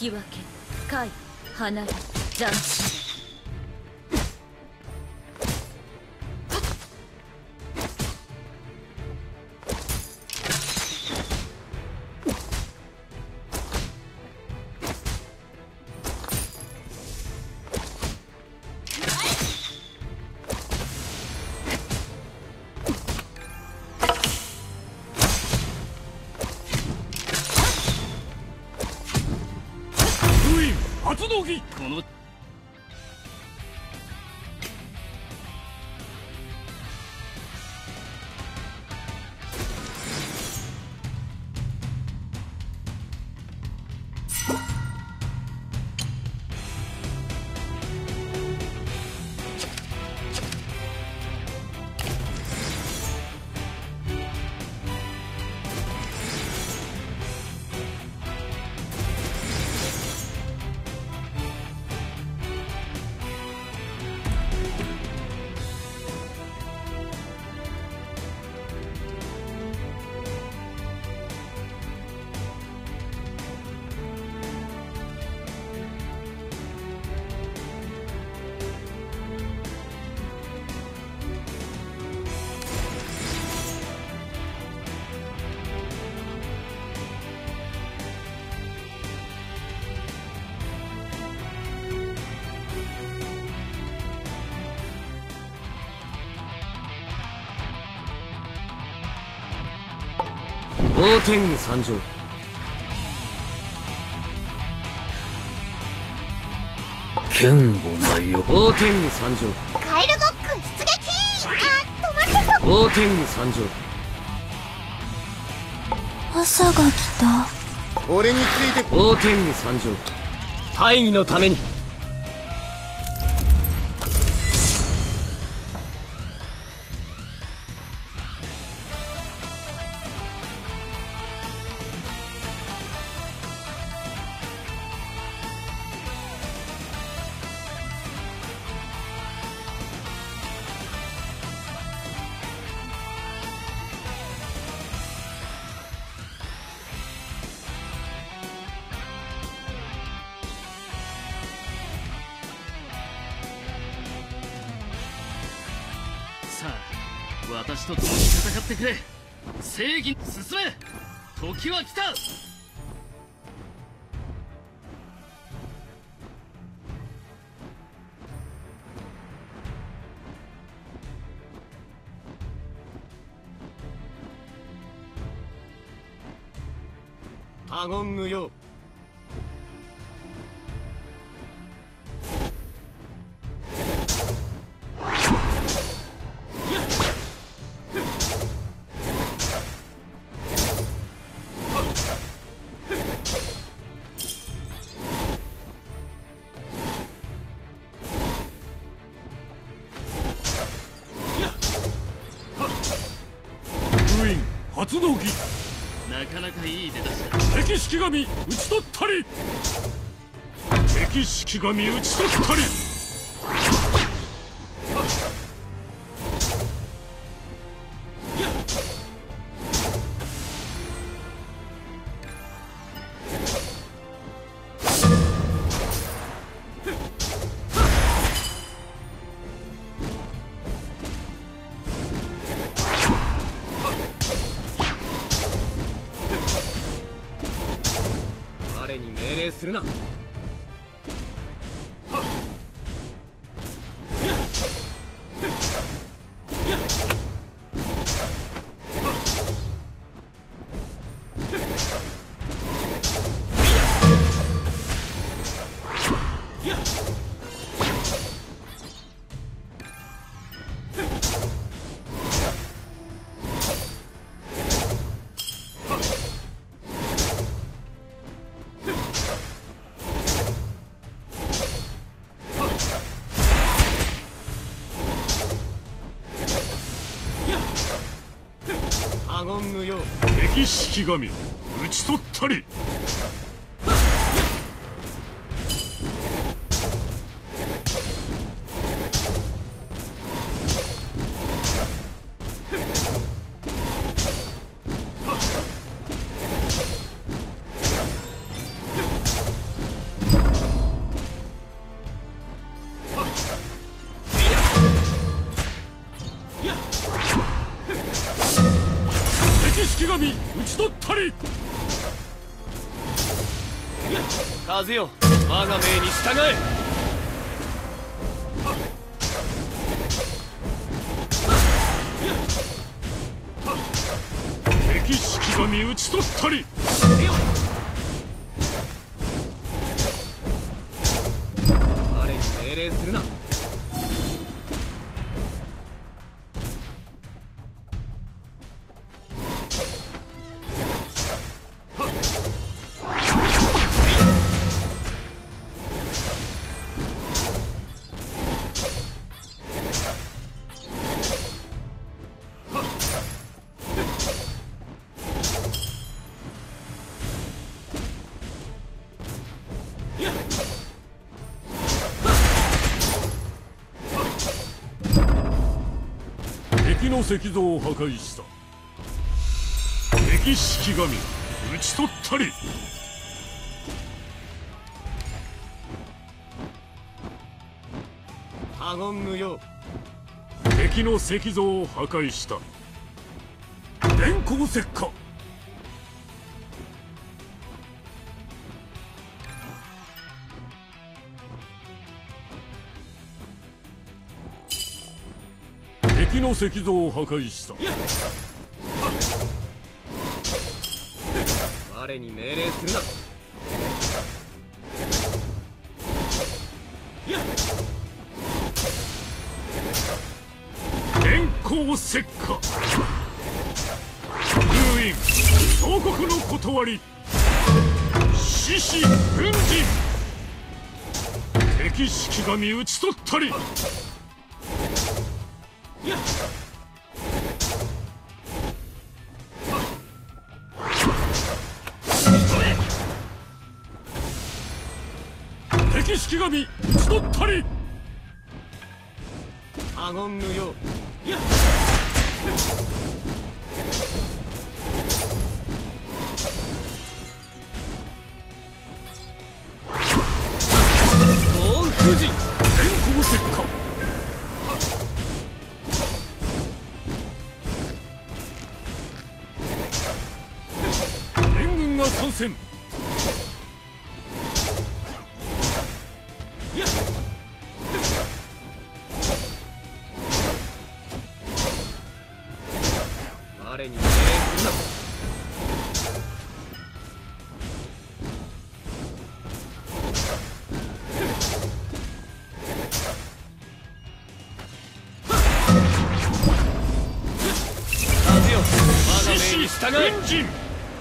き分け、解、離れ、斬新。 発動機。この大天狗参上。剣をないよ。大天狗参上。 カエルドッグ出撃。あ、止まってた。 大天狗参上。 朝が来た。 俺について。大天狗参上。大義のために。 さあ、私と共に戦ってくれ。正義進め。時は来た。 他言無用。 発動機。なかなかいい出だしだ。敵式神討ち取ったり。敵式神討ち取ったり。 彼に命令するな。他言無用。 敵式神討ち取ったり。 たり。 風よ、我が命に従え。 敵式神討ち取ったり。 我に命令するな。 敵の石像を破壊した。敵式神討ち取ったり。 他言無用。 敵の石像を破壊した。電光石火。敵の石像を破壊した。 我に命令するな。 電光石火。封印総国の断り。獅子奮陣。敵式神討ち取ったり。敵式神討ち取ったり。 他言無用。大富士。 電光石火。援軍が参戦。 我に命令するな。風よ、我が命に従え。 奮陣。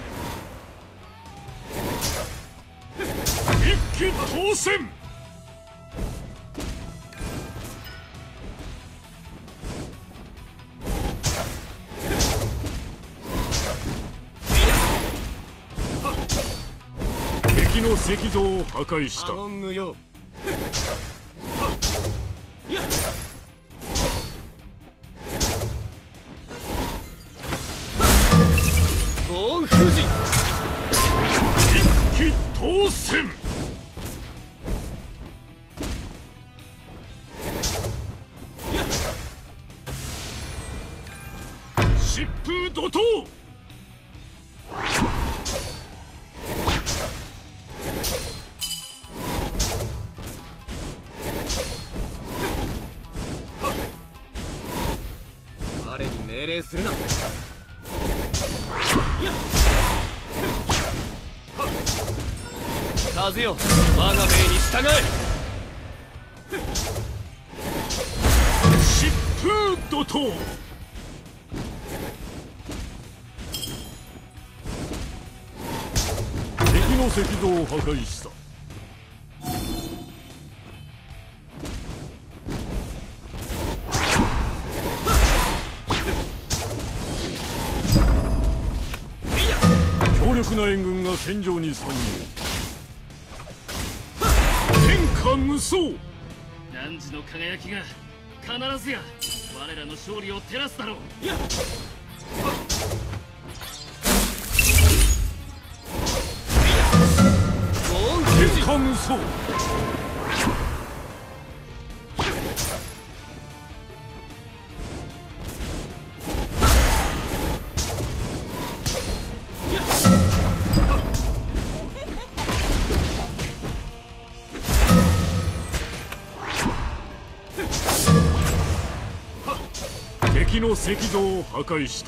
一騎当選。敵の石像を破壊した。 他言無用。大富士。 一騎当選。疾風怒涛。 我に命令するな。風よ、我が命に従え。 疾風怒涛。敵の石像を破壊した。強力な援軍が戦場に参入。天下無双。 汝の輝きが必ずや我らの勝利を照らすだろう。 天下無双。 敵の石像を破壊した。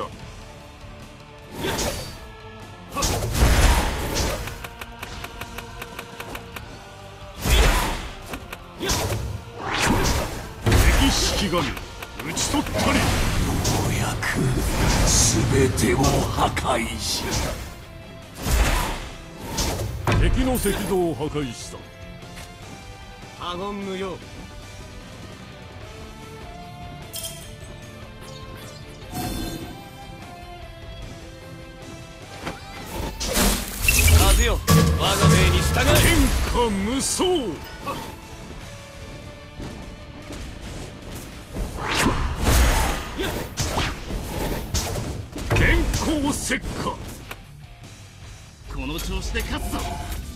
敵式神討ち取ったり。 ようやく全てを破壊し、 敵の石像を破壊した。 他言無用。風よ、我が命に従え。 天下無双。電光石火。 この調子で勝つぞ。